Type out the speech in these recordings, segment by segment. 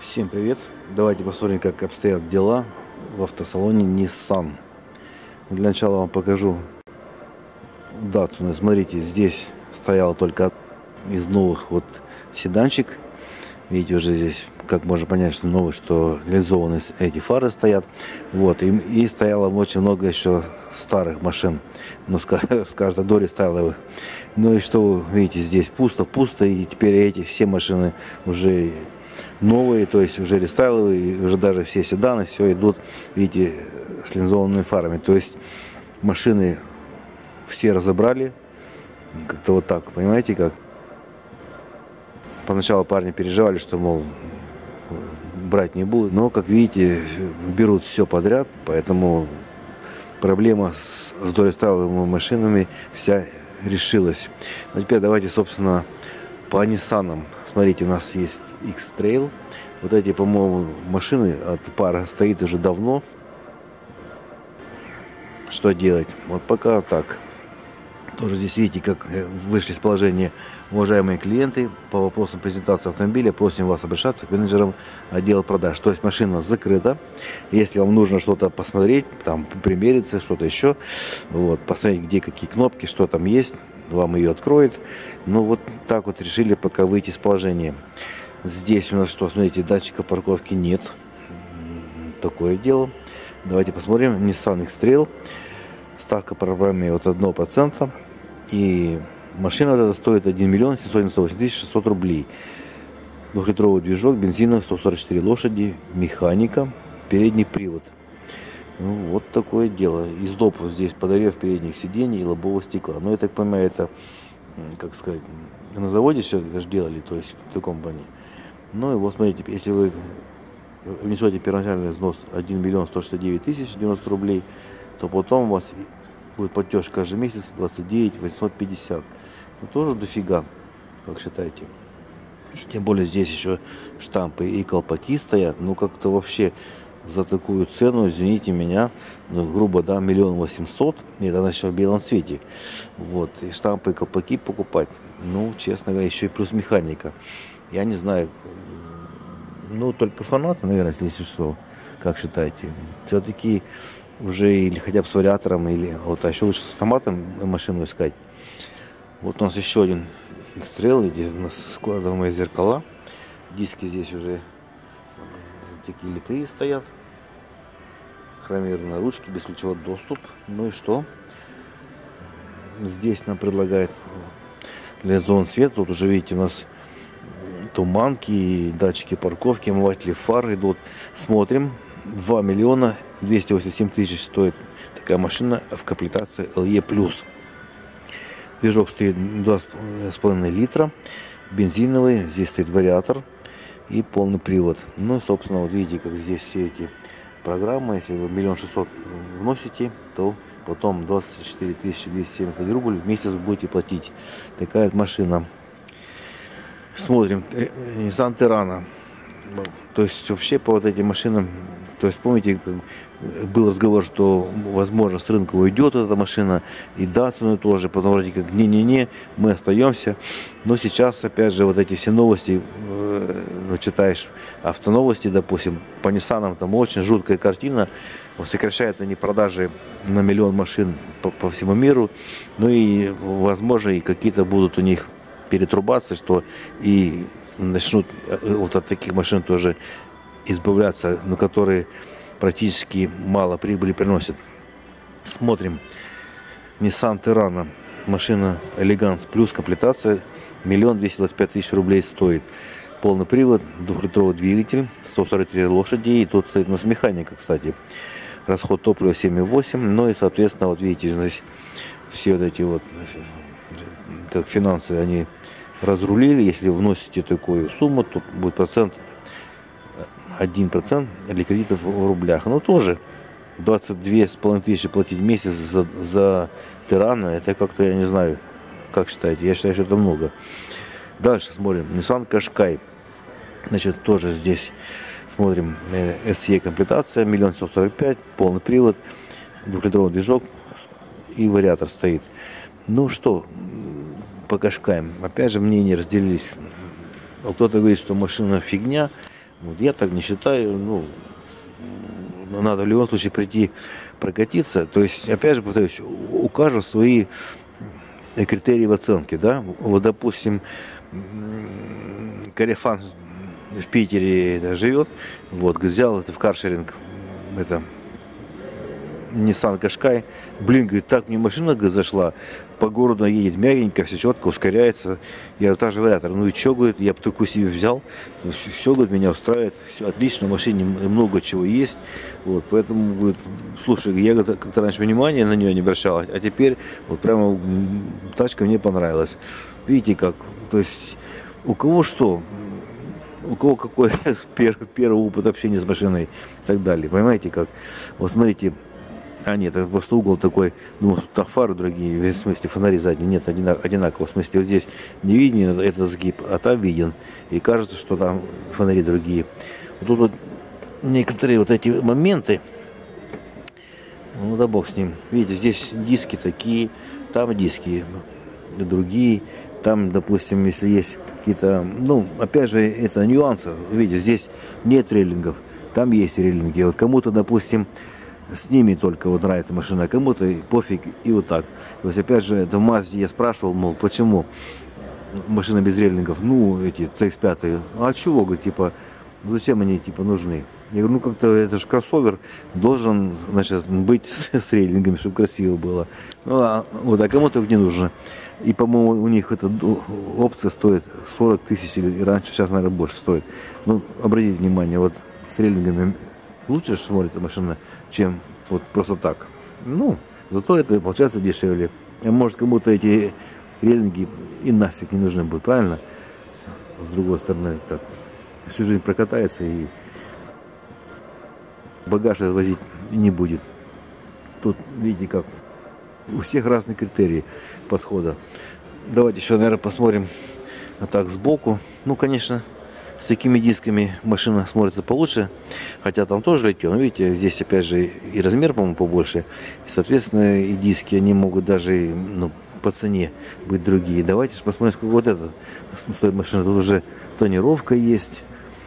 Всем привет! Давайте посмотрим, как обстоят дела в автосалоне Nissan. Для начала вам покажу Datsun. Смотрите, здесь стоял только из новых седанчик. Видите, уже здесь, как можно понять, что новый, что реализованы эти фары стоят. И стояло очень много еще старых машин. Но с каждой дори стояло их. Ну и что вы видите, здесь пусто. И теперь эти все машины уже новые, то есть уже рестайловые, уже даже все седаны, все идут, видите, с линзованными фарами. То есть машины все разобрали, как-то вот так, понимаете, как? Поначалу парни переживали, что, мол, брать не будут, но, как видите, берут все подряд, поэтому проблема с дорестайловыми машинами вся решилась. Но теперь давайте, собственно, по Nissan. Смотрите, у нас есть X-Trail. Вот эти, по-моему, машины от пары стоит уже давно. Что делать? Вот пока так. Тоже здесь видите, как вышли из положения уважаемые клиенты по вопросам презентации автомобиля. Просим вас обращаться к менеджерам отдела продаж. То есть машина закрыта. Если вам нужно что-то посмотреть, там примериться, что-то еще, посмотреть, где какие кнопки, что там есть, вам ее откроет. Ну вот так вот решили пока выйти из положения. Здесь у нас что, смотрите, датчика парковки нет. Такое дело. Давайте посмотрим. Nissan X-Trail. Ставка по программе от 1%. И машина вот эта стоит 1 миллион 798 600 рублей. Двухлитровый движок, бензиновый, 144 лошади, механика, передний привод. Ну, вот такое дело. Издоп здесь подогрев передних сидений и лобового стекла. Но я так понимаю, это, как сказать, на заводе все это же делали, то есть в таком плане. Ну и вот смотрите, если вы внесете первоначальный взнос 1 миллион 169 тысяч 90 рублей, то потом у вас будет платеж каждый месяц 29 850. Ну тоже дофига, как считаете. Тем более здесь еще штампы и колпаки стоят. Ну как-то вообще за такую цену, извините меня, ну, грубо, да, 1 800 000. Это еще в белом цвете. Вот. И штампы и колпаки покупать. Ну, честно говоря, еще и плюс механика. Я не знаю. Ну, только фанаты, наверное, если что. Как считаете? Все-таки уже или хотя бы с вариатором, или а еще лучше с автоматом машину искать. Вот у нас еще один X-Trail, где у нас складываемые зеркала. Диски здесь уже такие литые стоят. Хромированные ручки, бесключевой доступ. Ну и что? Здесь нам предлагает реализован свет. Тут уже видите, у нас туманки, датчики парковки, омыватели фар идут. Смотрим. 2 миллиона 287 тысяч стоит такая машина в комплектации LE+. Движок стоит 2,5 литра, бензиновый, здесь стоит вариатор и полный привод. Ну и, собственно, вот видите, как здесь все эти программы. Если вы 1 600 000 вносите, то потом 24 271 рубль в месяц будете платить. Такая вот машина. Смотрим, Nissan Terrano. То есть вообще по вот этим машинам, то есть помните, был разговор, что возможно с рынка уйдет эта машина, и Datsun тоже, потом вроде как не-не-не, мы остаемся. Но сейчас опять же вот эти все новости, читаешь автоновости, допустим, по Nissan там очень жуткая картина, сокращают они продажи на 1 миллион машин по всему миру, ну и возможно и какие-то будут у них перетрубации, что и начнут вот от таких машин тоже избавляться, но которые практически мало прибыли приносят. Смотрим. Nissan Terrano. Машина Elegance плюс комплектация 1 225 000 рублей стоит. Полный привод, двухлитровый двигатель, 143 лошади. И тут стоит у нас механика, кстати. Расход топлива 7,8. Ну и, соответственно, вот видите, здесь все вот эти вот как финансы, они разрулили. Если вносите такую сумму, то будет 1% для кредитов в рублях. Но тоже 22,5 тысячи платить в месяц за Terrano, это как-то, я не знаю, как считаете? Я считаю, что это много. Дальше смотрим. Nissan Qashqai. Значит, тоже здесь смотрим SE комплектация, 1 745 000, полный привод, двухлитровый движок и вариатор стоит. Ну что, по Qashqai. Опять же, мнения разделились. Кто-то говорит, что машина фигня, Вот я так не считаю. Ну, надо в любом случае прийти прокатиться. То есть, опять же, повторюсь, у каждого свои критерии в оценке, да. Вот, допустим, Карифан в Питере живет, вот, взял это в каршеринг, это Nissan Qashqai, блин, говорит, так мне машина, говорит, зашла, по городу едет мягенько, все четко, ускоряется. Я та же вариатор, ну и что, говорит, я бы такую себе взял, все, говорит, меня устраивает, все отлично, в машине много чего есть, вот, поэтому, говорит, слушай, я как-то раньше внимания на нее не обращал, а теперь вот прямо тачка мне понравилась. Видите как, то есть у кого что, у кого какой первый опыт общения с машиной и так далее, понимаете как, вот смотрите. А нет, это просто угол такой, ну, там фары другие, в смысле фонари задние, нет, одинаково, в смысле вот здесь не виден этот сгиб, а там виден, и кажется, что там фонари другие. Вот тут вот некоторые вот эти моменты, ну да бог с ним, видите, здесь диски такие, там диски другие, там, допустим, если есть какие-то, ну, опять же, это нюансы, видите, здесь нет рейлингов, там есть рейлинги, вот кому-то, допустим, с ними только вот нравится машина, а кому-то пофиг и вот так. То есть, опять же, в Мазде я спрашивал, мол, почему машина без рейлингов, ну, эти CX-5, а чего, говорит, типа, зачем они, типа, нужны? Я говорю, ну, как-то это же кроссовер, должен, значит, быть с рейлингами, чтобы красиво было. Ну, а кому-то не нужно. И, по-моему, у них эта опция стоит 40 тысяч, или раньше, сейчас, наверное, больше стоит. Ну, обратите внимание, вот с рейлингами лучше смотрится машина, чем вот просто так. Ну, зато это получается дешевле. А может, кому-то эти рейлинги и нафиг не нужны будут, правильно? С другой стороны, так всю жизнь прокатается и багаж возить не будет. Тут, видите, как у всех разные критерии подхода. Давайте еще, наверное, посмотрим так сбоку. Ну, конечно, с такими дисками машина смотрится получше, хотя там тоже литье, но видите, здесь опять же и размер, по-моему, побольше, и, соответственно, и диски, они могут даже, ну, по цене быть другие. Давайте посмотрим, сколько вот это стоит машина. Тут уже тонировка есть.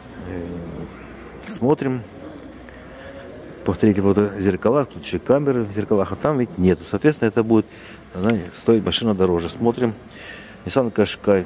Смотрим. Повторите, вот в зеркалах, тут еще камеры в зеркалах, а там, видите, нету. Соответственно, это будет стоить машина дороже. Смотрим. Nissan Qashqai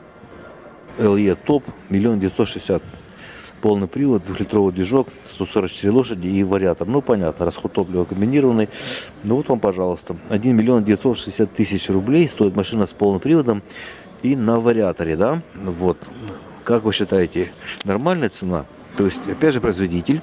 LE топ 1 960 000. Полный привод, 2-литровый движок, 144 лошади и вариатор. Ну, понятно, расход топлива комбинированный. Ну, вот вам, пожалуйста, 1 960 000 рублей стоит машина с полным приводом и на вариаторе, да? Вот. Как вы считаете, нормальная цена? То есть, опять же, производитель.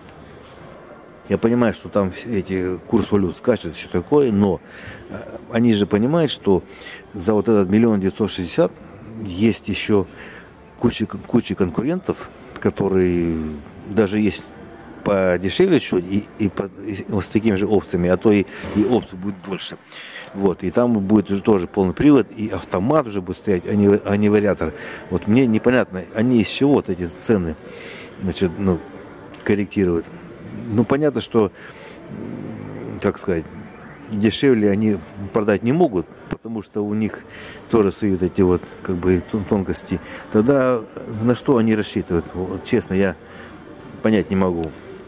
Я понимаю, что там эти курс валют скачет, все такое, но они же понимают, что за вот этот 1 960 000 есть еще куча конкурентов, которые даже есть подешевле чуть и с такими же опциями, а то и опций будет больше. Вот, и там будет уже тоже полный привод, и автомат уже будет стоять, а не вариатор. Вот мне непонятно, они из чего вот эти цены, значит, ну, корректируют. Ну, понятно, что, как сказать, дешевле они продать не могут, потому что у них тоже свои вот эти вот, как бы, тонкости. Тогда на что они рассчитывают? Вот, честно, я понять не могу.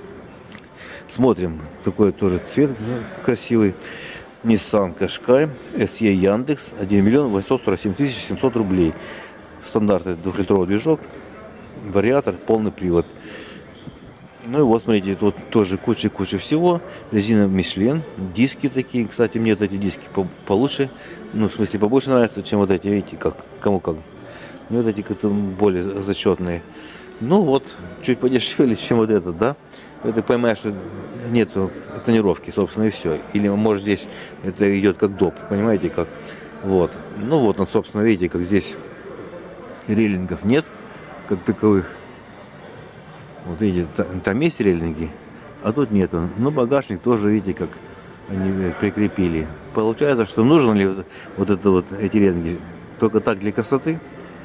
Смотрим, такой тоже цвет красивый. Nissan Qashqai SE Яндекс 1 847 700 рублей. Стандартный 2-литровый движок, вариатор, полный привод. Ну и вот, смотрите, тут тоже куча всего. Резина Michelin, диски такие. Кстати, мне вот эти диски получше, ну, в смысле, побольше нравятся, чем вот эти, видите, кому как. Мне вот эти как-то более зачетные. Ну вот, чуть подешевле, чем вот этот, да. Это понимаешь, что нету тонировки, собственно, и все. Или, может, здесь это идет как доп, понимаете, как. Вот. Ну вот, он, собственно, видите, как здесь рейлингов нет, как таковых. Вот видите, там есть рейлинги, а тут нету. Но багажник тоже, видите, как они прикрепили. Получается, что нужно ли вот это вот, эти рейлинги только так для красоты?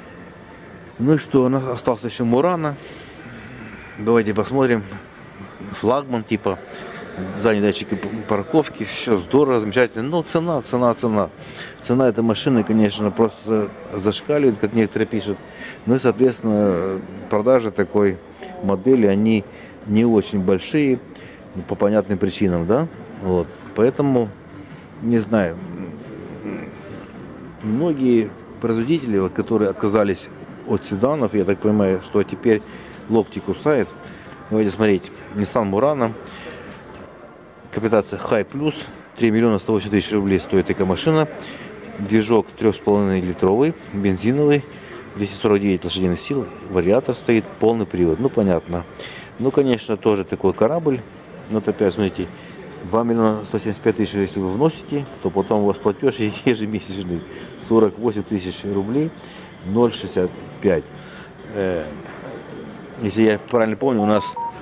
Ну и что, остался еще Мурана. Давайте посмотрим. Флагман, типа, задние датчики парковки, все здорово, замечательно. Но цена. Цена этой машины, конечно, просто зашкаливает, как некоторые пишут. Ну и, соответственно, продажа такой модели, они не очень большие, по понятным причинам, да, вот, поэтому, не знаю, многие производители, вот, которые отказались от седанов, я так понимаю, что теперь локти кусает. Давайте смотреть, Nissan Murano, комплектация High Plus, 3 миллиона 180 тысяч рублей стоит эта машина, движок 3,5 литровый, бензиновый, 249 лошадиных сил, вариатор стоит, полный привод, ну понятно. Ну, конечно, тоже такой корабль. Вот опять, смотрите, 2 миллиона 175 тысяч, если вы вносите, то потом у вас платеж ежемесячный 48 тысяч рублей, 0,65. Если я правильно помню, у нас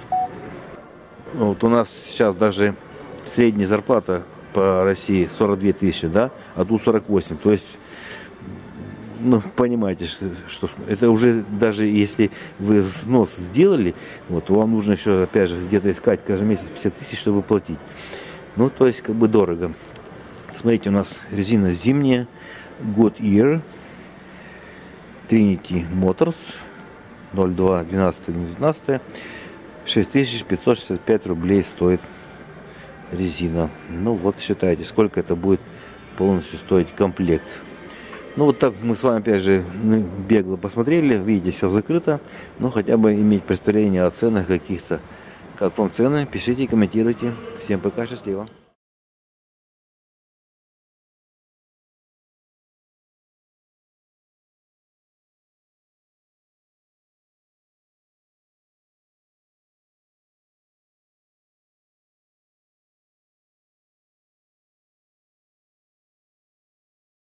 сейчас даже средняя зарплата по России 42 тысячи, да, а тут 48. То есть, ну, понимаете, что это уже, даже если вы взнос сделали, вот, вам нужно еще, опять же, где-то искать каждый месяц 50 тысяч, чтобы платить. Ну, то есть, как бы дорого. Смотрите, у нас резина зимняя, Goodyear, Trinity Motors, 02-12-12, 6565 рублей стоит резина. Ну, вот считайте, сколько это будет полностью стоить комплект. Ну, вот так мы с вами, опять же, бегло посмотрели. Видите, все закрыто. Но хотя бы иметь представление о ценах каких-то. Как вам цены? Пишите, комментируйте. Всем пока, счастливо.